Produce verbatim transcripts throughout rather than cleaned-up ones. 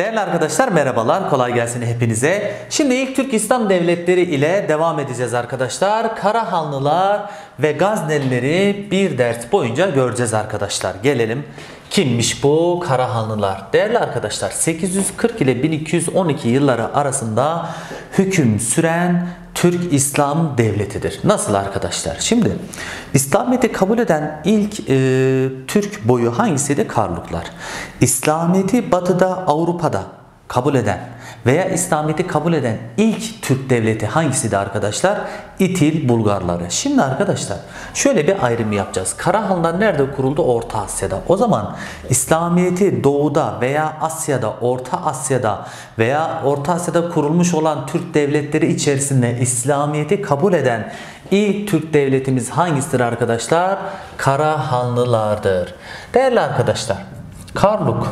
Değerli arkadaşlar merhabalar, kolay gelsin hepinize. Şimdi ilk Türk İslam devletleri ile devam edeceğiz arkadaşlar. Karahanlılar ve Gaznelileri bir ders boyunca göreceğiz arkadaşlar. Gelelim. Kimmiş bu Karahanlılar? Değerli arkadaşlar, sekiz yüz kırk ile bin iki yüz on iki yılları arasında hüküm süren Türk İslam devletidir. Nasıl arkadaşlar? Şimdi İslamiyet'i kabul eden ilk e, Türk boyu hangisiydi? Karluklar. İslamiyet'i Batı'da, Avrupa'da kabul eden veya İslamiyet'i kabul eden ilk Türk devleti hangisiydi arkadaşlar? İtil Bulgarları. Şimdi arkadaşlar şöyle bir ayrım yapacağız. Karahanlılar nerede kuruldu? Orta Asya'da. O zaman İslamiyet'i Doğu'da veya Asya'da, Orta Asya'da veya Orta Asya'da kurulmuş olan Türk devletleri içerisinde İslamiyet'i kabul eden ilk Türk devletimiz hangisidir arkadaşlar? Karahanlılardır. Değerli arkadaşlar, Karluk,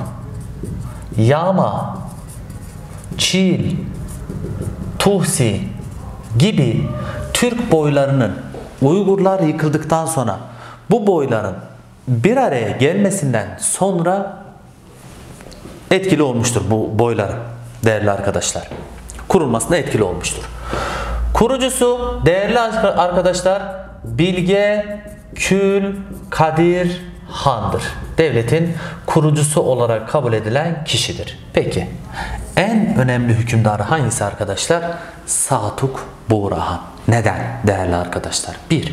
Yağma, Çil, Tuhsi gibi Türk boylarının Uygurlar yıkıldıktan sonra bu boyların bir araya gelmesinden sonra etkili olmuştur bu boyların değerli arkadaşlar. Kurulmasına etkili olmuştur. Kurucusu değerli arkadaşlar Bilge Kül Kadir Han'dır. Devletin kurucusu olarak kabul edilen kişidir. Peki en önemli hükümdarı hangisi arkadaşlar? Satuk Buğra Han. Neden değerli arkadaşlar? bir.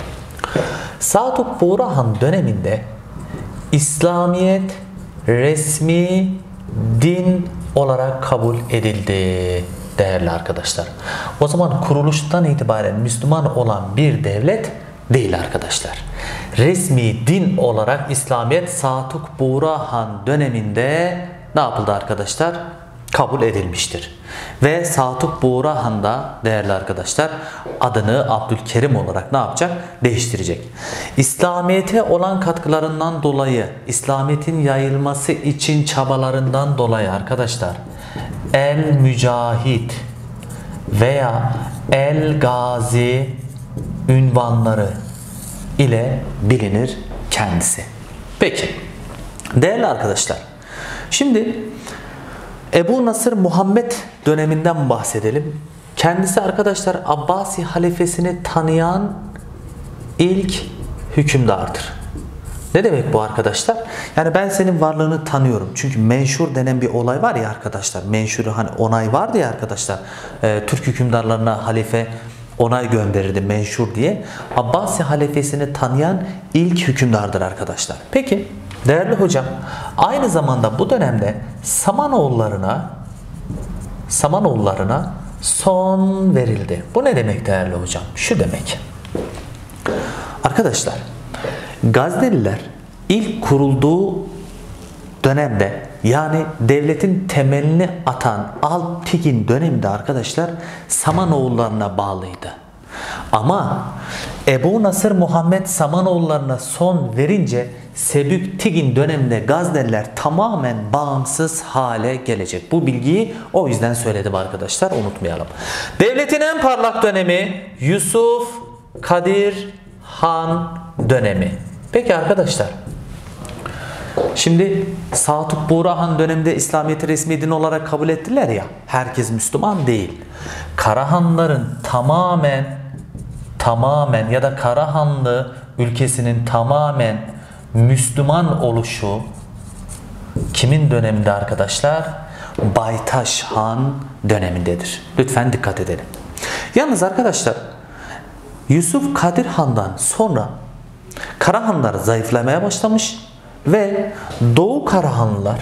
Satuk Buğra Han döneminde İslamiyet resmi din olarak kabul edildi değerli arkadaşlar. O zaman kuruluştan itibaren Müslüman olan bir devlet değil arkadaşlar. Resmi din olarak İslamiyet Satuk Buğra Han döneminde ne yapıldı arkadaşlar? Kabul edilmiştir. Ve Satuk Buğra Han da değerli arkadaşlar adını Abdülkerim olarak ne yapacak? Değiştirecek. İslamiyet'e olan katkılarından dolayı, İslamiyet'in yayılması için çabalarından dolayı arkadaşlar El Mücahit veya El Gazi ünvanları ile bilinir kendisi. Peki değerli arkadaşlar, şimdi Ebu Nasır Muhammed döneminden bahsedelim. Kendisi arkadaşlar Abbasi halifesini tanıyan ilk hükümdardır. Ne demek bu arkadaşlar? Yani ben senin varlığını tanıyorum. Çünkü menşur denen bir olay var ya arkadaşlar. Menşuru hani onay vardı ya arkadaşlar. Ee, Türk hükümdarlarına halife onay gönderirdi menşur diye. Abbasi halifesini tanıyan ilk hükümdardır arkadaşlar. Peki değerli hocam, aynı zamanda bu dönemde Samanoğullarına Samanoğullarına son verildi. Bu ne demek değerli hocam? Şu demek. Arkadaşlar, Gazneliler ilk kurulduğu dönemde, yani devletin temelini atan Alptigin döneminde arkadaşlar Samanoğullarına bağlıydı. Ama Ebu Nasır Muhammed Samanoğullarına son verince Sebüktigin döneminde Gazneliler tamamen bağımsız hale gelecek. Bu bilgiyi o yüzden söyledim arkadaşlar, unutmayalım. Devletin en parlak dönemi Yusuf Kadir Han dönemi. Peki arkadaşlar, şimdi Satuk Buğra Han döneminde İslamiyet'i resmi din olarak kabul ettiler ya, herkes Müslüman değil. Karahanlıların tamamen tamamen ya da Karahanlı ülkesinin tamamen Müslüman oluşu kimin döneminde arkadaşlar? Baytaş Han dönemindedir. Lütfen dikkat edelim. Yalnız arkadaşlar Yusuf Kadir Han'dan sonra Karahanlılar zayıflamaya başlamış ve Doğu Karahanlılar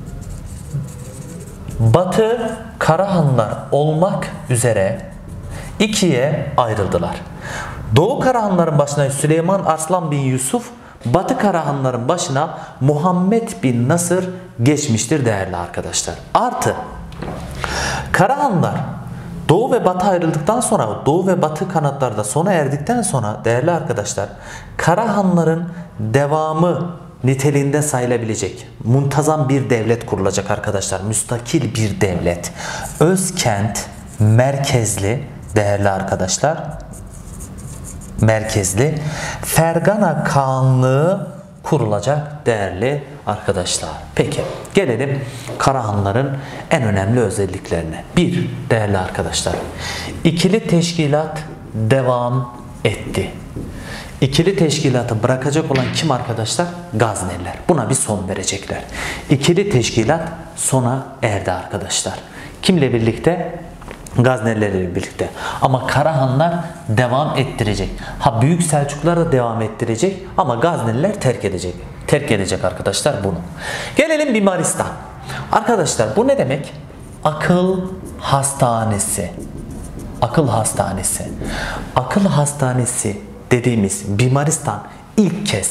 Batı Karahanlılar olmak üzere ikiye ayrıldılar. Doğu Karahanlıların başına Süleyman Arslan bin Yusuf, Batı Karahanlıların başına Muhammed bin Nasır geçmiştir değerli arkadaşlar. Artı Karahanlılar Doğu ve Batı ayrıldıktan sonra, Doğu ve Batı kanatlarda sona erdikten sonra değerli arkadaşlar Karahanlıların devamı niteliğinde sayılabilecek muntazam bir devlet kurulacak arkadaşlar. Müstakil bir devlet. Özkent merkezli değerli arkadaşlar merkezli Fergana Kağanlığı kurulacak değerli arkadaşlar. Peki Gelelim Karahanlıların en önemli özelliklerine. Bir, değerli arkadaşlar, ikili teşkilat devam etti. İkili teşkilatı bırakacak olan kim arkadaşlar? Gazneliler. Buna bir son verecekler. İkili teşkilat sona erdi arkadaşlar. Kimle birlikte? Gaznelilerle birlikte. Ama Karahanlar devam ettirecek. Ha, Büyük Selçuklular da devam ettirecek ama Gazneliler terk edecek. Terk edecek arkadaşlar bunu. Gelelim Bimaristan. Arkadaşlar bu ne demek? Akıl hastanesi. Akıl hastanesi. Akıl hastanesi dediğimiz Bimaristan ilk kez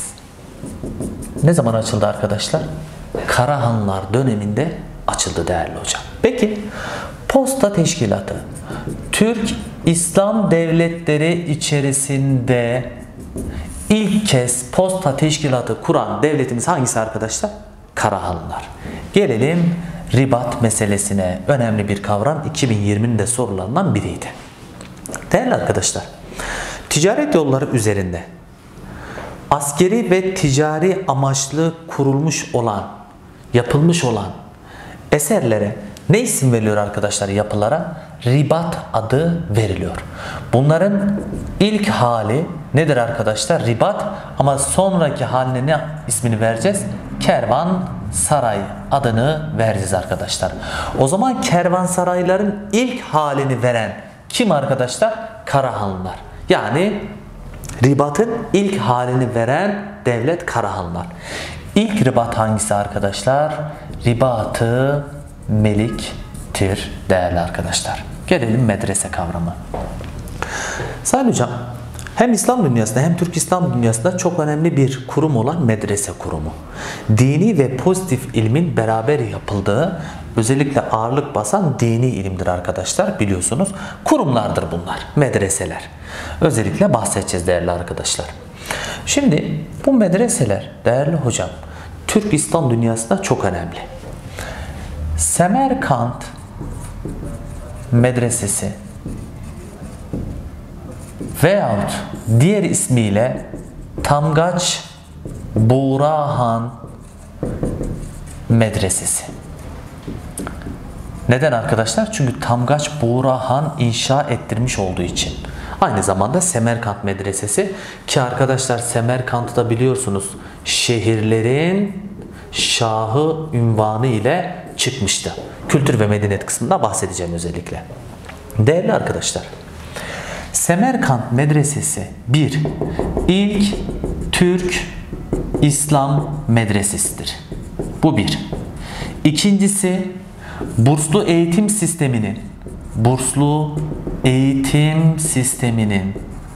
ne zaman açıldı arkadaşlar? Karahanlılar döneminde açıldı değerli hocam. Peki Posta Teşkilatı. Türk İslam devletleri içerisinde ilk kez posta teşkilatı kuran devletimiz hangisi arkadaşlar? Karahanlılar. Gelelim ribat meselesine. Önemli bir kavram, iki bin yirminin de sorularından biriydi. Değerli arkadaşlar, ticaret yolları üzerinde askeri ve ticari amaçlı kurulmuş olan, yapılmış olan eserlere ne isim veriliyor arkadaşlar yapılara? Ribat adı veriliyor. Bunların ilk hali nedir arkadaşlar? Ribat, ama sonraki haline ne ismini vereceğiz? Kervansaray adını vereceğiz arkadaşlar. O zaman kervansarayların ilk halini veren kim arkadaşlar? Karahanlılar. Yani ribatın ilk halini veren devlet Karahanlılar. İlk ribat hangisi arkadaşlar? Ribat-ı Melik'tir değerli arkadaşlar. Gelelim medrese kavramı. Sayın hocam, hem İslam dünyasında hem Türk İslam dünyasında çok önemli bir kurum olan medrese kurumu. Dini ve pozitif ilmin beraber yapıldığı, özellikle ağırlık basan dini ilimdir arkadaşlar, biliyorsunuz. Kurumlardır bunlar, medreseler. Özellikle bahsedeceğiz değerli arkadaşlar. Şimdi bu medreseler değerli hocam Türk İslam dünyasında çok önemli. Semerkant Medresesi veyahut diğer ismiyle Tamgaç Buğrahan Medresesi. Neden arkadaşlar? Çünkü Tamgaç Buğrahan inşa ettirmiş olduğu için. Aynı zamanda Semerkant Medresesi, ki arkadaşlar Semerkant'ı da biliyorsunuz şehirlerin şahı ünvanı ile çıkmıştı. Kültür ve medeniyet kısmında bahsedeceğim özellikle. Değerli arkadaşlar, Semerkant Medresesi bir ilk Türk İslam medresesidir. Bu bir. İkincisi, burslu eğitim sisteminin burslu eğitim sisteminin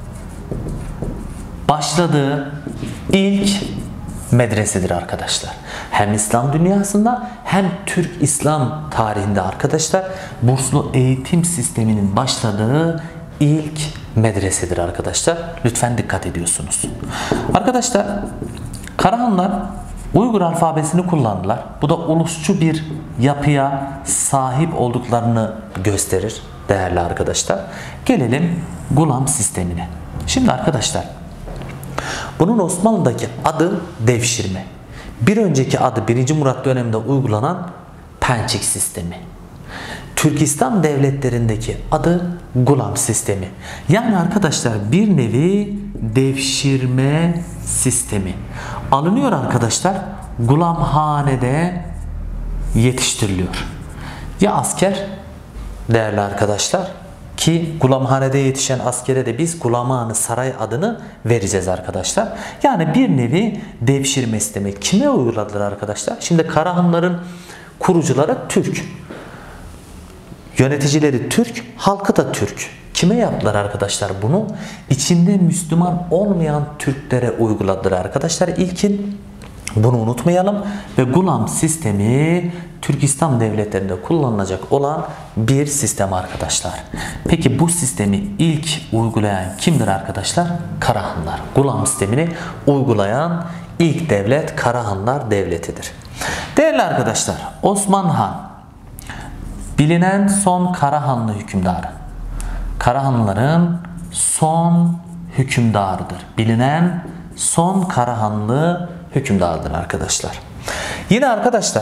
başladığı ilk medresedir arkadaşlar. Hem İslam dünyasında hem Türk İslam tarihinde arkadaşlar burslu eğitim sisteminin başladığı ilk medresedir arkadaşlar. Lütfen dikkat ediyorsunuz. Arkadaşlar Karahanlılar Uygur alfabesini kullandılar. Bu da ulusçu bir yapıya sahip olduklarını gösterir değerli arkadaşlar. Gelelim Gulam sistemine. Şimdi arkadaşlar bunun Osmanlı'daki adı devşirme. Bir önceki adı birinci. Murat döneminde uygulanan pençik sistemi. Türkistan devletlerindeki adı Gulam sistemi. Yani arkadaşlar bir nevi devşirme sistemi. Alınıyor arkadaşlar, gulamhanede yetiştiriliyor. Ya asker değerli arkadaşlar, ki gulamhanede yetişen askere de biz Gulaman-ı Saray adını vereceğiz arkadaşlar. Yani bir nevi devşirme sistemi. Kime uyguladılar arkadaşlar? Şimdi Karahanlıların kurucuları Türk. Yöneticileri Türk, halkı da Türk. Kime yaptılar arkadaşlar bunu? İçinde Müslüman olmayan Türklere uyguladılar arkadaşlar. İlkin bunu unutmayalım ve Gulam sistemi Türk İslam devletlerinde kullanılacak olan bir sistem arkadaşlar. Peki bu sistemi ilk uygulayan kimdir arkadaşlar? Karahanlılar. Gulam sistemini uygulayan ilk devlet Karahanlılar devletidir. Değerli arkadaşlar, Osman Han bilinen son Karahanlı hükümdarı. Karahanlıların son hükümdarıdır. Bilinen son Karahanlı hükümdarıdır arkadaşlar. Yine arkadaşlar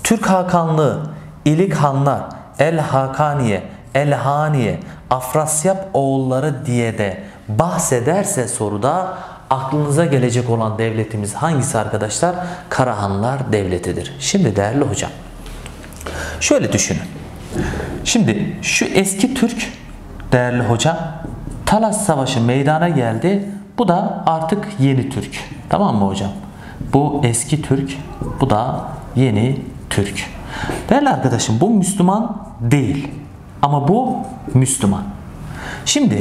Türk Hakanlığı, İlik Hanlar, El Hakaniye, El Haniye, Afrasyap oğulları diye de bahsederse soruda aklınıza gelecek olan devletimiz hangisi arkadaşlar? Karahanlar Devleti'dir. Şimdi değerli hocam, şöyle düşünün. Şimdi şu eski Türk değerli hocam, Talas Savaşı meydana geldi. Bu da artık yeni Türk. Tamam mı hocam? Bu eski Türk, bu da yeni Türk. Değerli arkadaşım, bu Müslüman değil. Ama bu Müslüman. Şimdi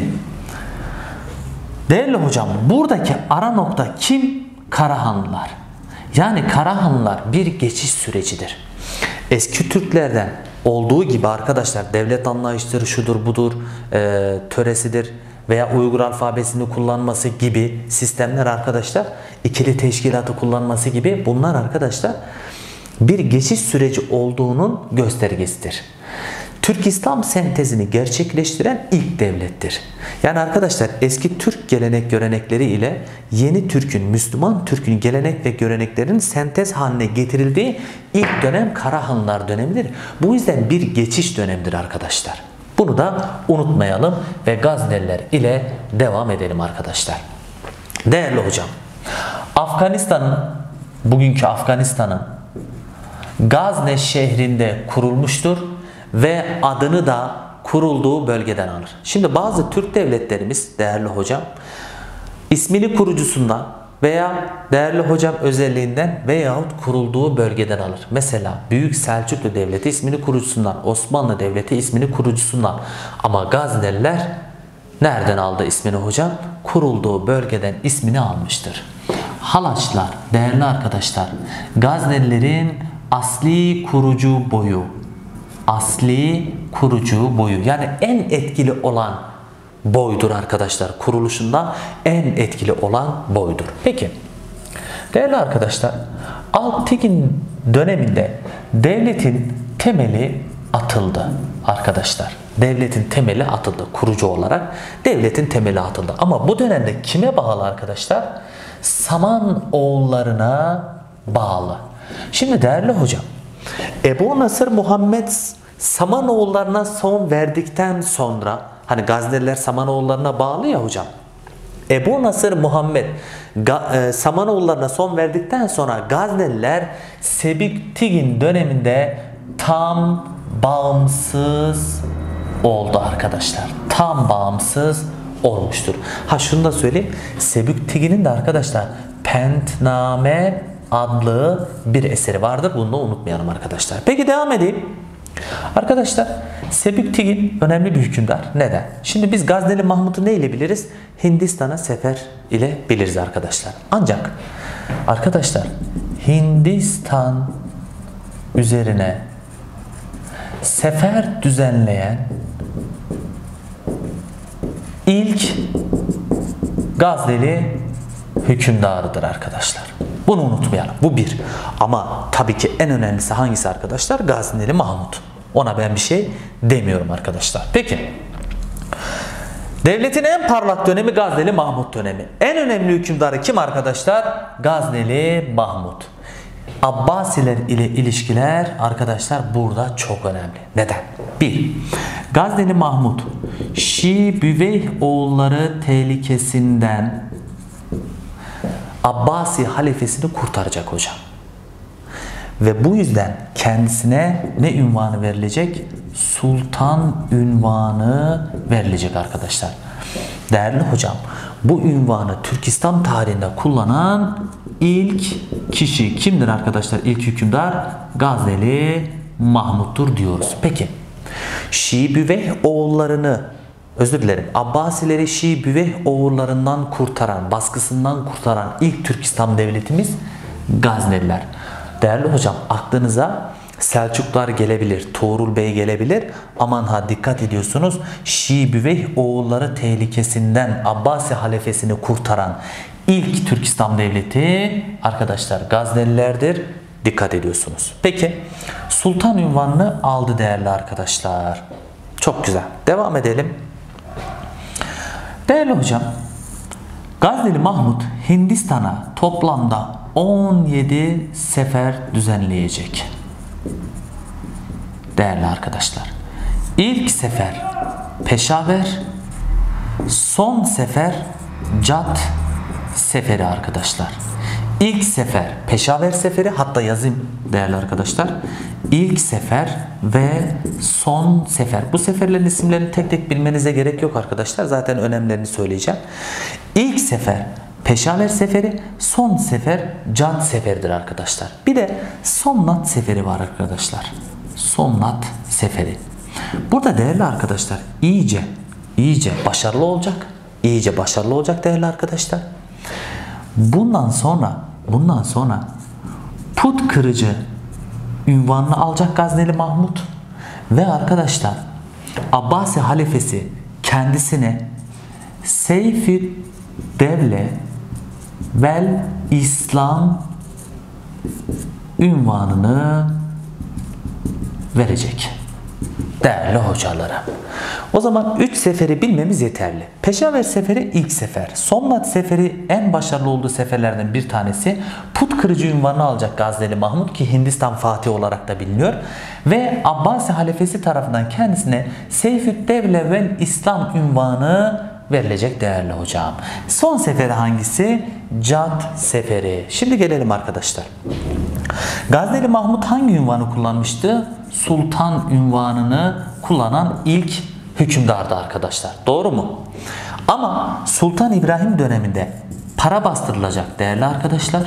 değerli hocam, buradaki ara nokta kim? Karahanlılar. Yani Karahanlılar bir geçiş sürecidir. Eski Türklerden olduğu gibi arkadaşlar devlet anlayışları şudur budur, e, töresidir veya Uygur alfabesini kullanması gibi sistemler arkadaşlar, ikili teşkilatı kullanması gibi bunlar arkadaşlar bir geçiş süreci olduğunun göstergesidir. Türk İslam sentezini gerçekleştiren ilk devlettir. Yani arkadaşlar eski Türk gelenek görenekleri ile yeni Türk'ün, Müslüman Türk'ün gelenek ve göreneklerin sentez haline getirildiği ilk dönem Karahanlılar dönemidir. Bu yüzden bir geçiş dönemidir arkadaşlar. Bunu da unutmayalım ve Gazneliler ile devam edelim arkadaşlar. Değerli hocam, Afganistan'ın, bugünkü Afganistan'ın Gazne şehrinde kurulmuştur ve adını da kurulduğu bölgeden alır. Şimdi bazı Türk devletlerimiz değerli hocam ismini kurucusundan veya değerli hocam özelliğinden veyahut kurulduğu bölgeden alır. Mesela Büyük Selçuklu Devleti ismini kurucusundan, Osmanlı Devleti ismini kurucusundan. Ama Gazneliler nereden aldı ismini hocam? Kurulduğu bölgeden ismini almıştır. Halaçlar değerli arkadaşlar, Gaznelilerin asli kurucu boyu. Asli kurucu boyu, yani en etkili olan boydur arkadaşlar. Kuruluşunda en etkili olan boydur. Peki değerli arkadaşlar, Alptekin döneminde devletin temeli atıldı arkadaşlar. Devletin temeli atıldı. Kurucu olarak devletin temeli atıldı. Ama bu dönemde kime bağlı arkadaşlar? Saman oğullarına bağlı. Şimdi değerli hocam, Ebu Nasır Muhammed Samanoğullarına son verdikten sonra, hani Gazneliler Samanoğullarına bağlı ya hocam, Ebu Nasır Muhammed e, Samanoğullarına son verdikten sonra Gazneliler Sebüktigin döneminde tam bağımsız oldu arkadaşlar. Tam bağımsız olmuştur. Ha şunu da söyleyeyim, Sebüktigin'in de arkadaşlar Pentname adlı bir eseri vardır. Bunu da unutmayalım arkadaşlar. Peki devam edeyim. Arkadaşlar Sebüktigin önemli bir hükümdar. Neden? Şimdi biz Gazneli Mahmud'u ne ile biliriz? Hindistan'a sefer ile biliriz arkadaşlar. Ancak arkadaşlar Hindistan üzerine sefer düzenleyen ilk Gazneli hükümdarıdır arkadaşlar. Bunu unutmayalım. Bu bir. Ama tabii ki en önemlisi hangisi arkadaşlar? Gazneli Mahmud. Ona ben bir şey demiyorum arkadaşlar. Peki. Devletin en parlak dönemi Gazneli Mahmud dönemi. En önemli hükümdarı kim arkadaşlar? Gazneli Mahmud. Abbasiler ile ilişkiler arkadaşlar burada çok önemli. Neden? bir. Gazneli Mahmud Şii Büveyh oğulları tehlikesinden Abbasi halifesini kurtaracak hocam. Ve bu yüzden kendisine ne ünvanı verilecek? Sultan ünvanı verilecek arkadaşlar. Değerli hocam, bu ünvanı Türk İslam tarihinde kullanan ilk kişi kimdir arkadaşlar? İlk hükümdar Gazneli Mahmud'dur diyoruz. Peki Şii Büveyh oğullarını, özür dilerim, Abbasileri Şii Büveyh oğullarından kurtaran, baskısından kurtaran ilk Türk İslam devletimiz Gazneliler. Değerli hocam, aklınıza Selçuklular gelebilir, Tuğrul Bey gelebilir. Aman ha, dikkat ediyorsunuz. Şii Büveyh oğulları tehlikesinden Abbasi halifesini kurtaran ilk Türk İslam devleti arkadaşlar Gaznelilerdir. Dikkat ediyorsunuz. Peki sultan unvanını aldı değerli arkadaşlar. Çok güzel. Devam edelim. Değerli hocam, Gazneli Mahmud Hindistan'a toplamda on yedi sefer düzenleyecek. değerli arkadaşlar. İlk sefer Peşaver, son sefer Cad seferi arkadaşlar. İlk sefer Peşaver seferi, hatta yazayım değerli arkadaşlar. İlk sefer ve son sefer. Bu seferlerin isimlerini tek tek bilmenize gerek yok arkadaşlar. Zaten önemlerini söyleyeceğim. İlk sefer Peşaver seferi, son sefer Cad seferidir arkadaşlar. Bir de Somnat seferi var arkadaşlar. Somnat seferi. Burada değerli arkadaşlar iyice iyice başarılı olacak. İyice başarılı olacak değerli arkadaşlar. Bundan sonra bundan sonra put kırıcı ünvanını alacak Gazneli Mahmut ve arkadaşlar Abbasi halifesi kendisine Seyfi Devle vel İslam ünvanını verecek. Değerli hocalarım. O zaman üç seferi bilmemiz yeterli. Peşaver seferi ilk sefer. Somnat seferi en başarılı olduğu seferlerden bir tanesi. Put kırıcı ünvanını alacak Gazneli Mahmut ki Hindistan Fatihi olarak da biliniyor. Ve Abbasi halifesi tarafından kendisine Seyfüd Devle vel İslam ünvanı verilecek değerli hocam. Son seferi hangisi? Cad seferi. Şimdi gelelim arkadaşlar. Gazneli Mahmut hangi ünvanı kullanmıştı? Sultan ünvanını kullanan ilk hükümdardı arkadaşlar. Doğru mu? Ama Sultan İbrahim döneminde para bastırılacak değerli arkadaşlar.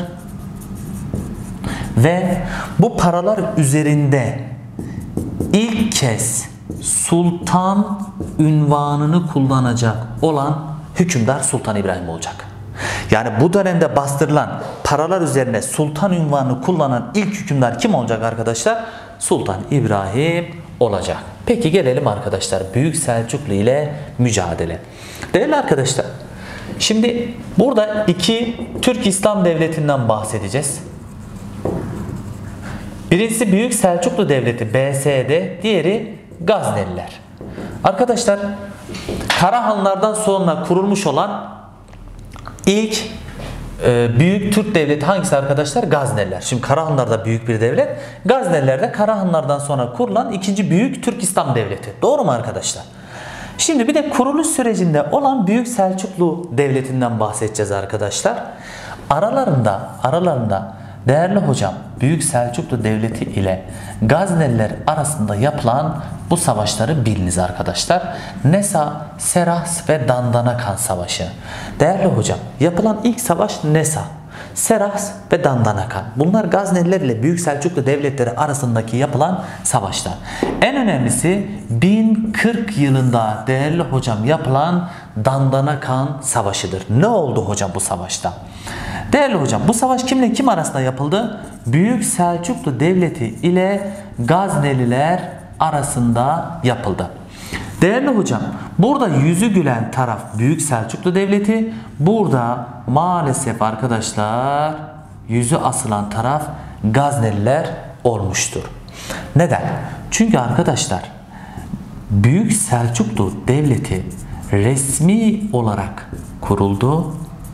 Ve bu paralar üzerinde ilk kez sultan ünvanını kullanacak olan hükümdar Sultan İbrahim olacak. Yani bu dönemde bastırılan paralar üzerine sultan ünvanını kullanan ilk hükümdar kim olacak arkadaşlar? Sultan İbrahim olacak. Peki gelelim arkadaşlar Büyük Selçuklu ile mücadele. Değerli arkadaşlar, şimdi burada iki Türk İslam Devleti'nden bahsedeceğiz. Birincisi Büyük Selçuklu Devleti B S D, diğeri Gazneliler. Arkadaşlar Karahanlılardan sonra kurulmuş olan ilk e, büyük Türk devleti hangisi arkadaşlar? Gazneliler. Şimdi Karahanlılar da büyük bir devlet. Gazneliler de Karahanlılardan sonra kurulan ikinci büyük Türk İslam Devleti. Doğru mu arkadaşlar? Şimdi bir de kuruluş sürecinde olan Büyük Selçuklu Devleti'nden bahsedeceğiz arkadaşlar. Aralarında aralarında değerli hocam Büyük Selçuklu Devleti ile Gazneliler arasında yapılan bu savaşları biliniz arkadaşlar. Nesa, Seras ve Dandanakan Savaşı. Değerli hocam yapılan ilk savaş Nesa, Seras ve Dandanakan. Bunlar Gazneliler ile Büyük Selçuklu Devletleri arasındaki yapılan savaşlar. En önemlisi bin kırk yılında değerli hocam yapılan Dandanakan Savaşı'dır. Ne oldu hocam bu savaşta? Değerli hocam bu savaş kimle kim arasında yapıldı? Büyük Selçuklu Devleti ile Gazneliler arasında yapıldı. Değerli hocam burada yüzü gülen taraf Büyük Selçuklu Devleti, burada maalesef arkadaşlar yüzü asılan taraf Gazneliler olmuştur. Neden? Çünkü arkadaşlar Büyük Selçuklu Devleti resmi olarak kuruldu.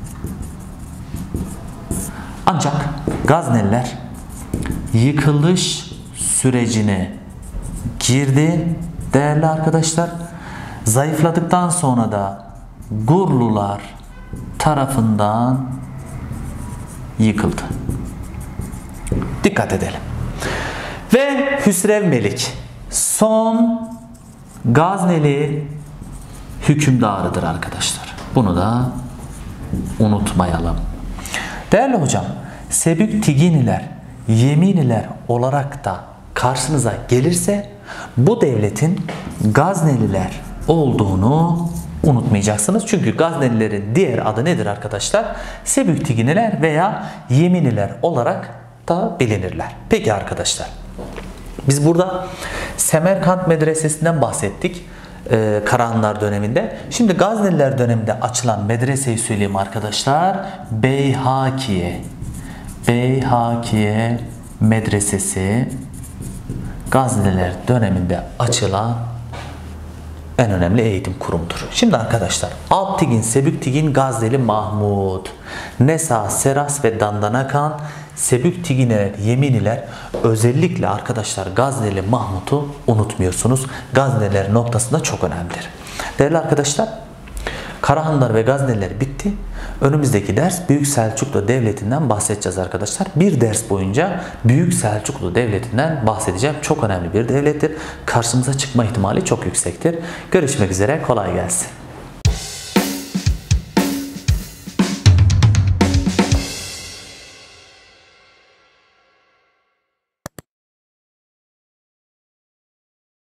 Ancak Gazneliler yıkılış sürecine girdi değerli arkadaşlar. Zayıfladıktan sonra da Gurlular tarafından yıkıldı. Dikkat edelim. Ve Hüsrev Melik son Gazneli hükümdarıdır arkadaşlar. Bunu da unutmayalım. Değerli hocam, Sebüktiginiler, Yeminiler olarak da karşınıza gelirse bu devletin Gazneliler olduğunu unutmayacaksınız. Çünkü Gaznelilerin diğer adı nedir arkadaşlar? Sebüktiginiler veya Yeminiler olarak da bilinirler. Peki arkadaşlar, biz burada Semerkant Medresesi'nden bahsettik. Ee, Karahanlılar döneminde. Şimdi Gazneliler döneminde açılan medreseyi söyleyeyim arkadaşlar. Beyhakiye. Beyhakiye Medresesi Gazneliler döneminde açılan en önemli eğitim kurumudur. Şimdi arkadaşlar Alptigin, Sebüktigin, Gazneli Mahmut, Nesa, Seras ve Dandanakan Sebüktigineler, Yeminiler, özellikle arkadaşlar Gazneli Mahmut'u unutmuyorsunuz. Gazneliler noktasında çok önemlidir. Değerli arkadaşlar, Karahanlılar ve Gazneliler bitti. Önümüzdeki ders Büyük Selçuklu Devleti'nden bahsedeceğiz arkadaşlar. Bir ders boyunca Büyük Selçuklu Devleti'nden bahsedeceğim. Çok önemli bir devlettir. Karşımıza çıkma ihtimali çok yüksektir. Görüşmek üzere. Kolay gelsin.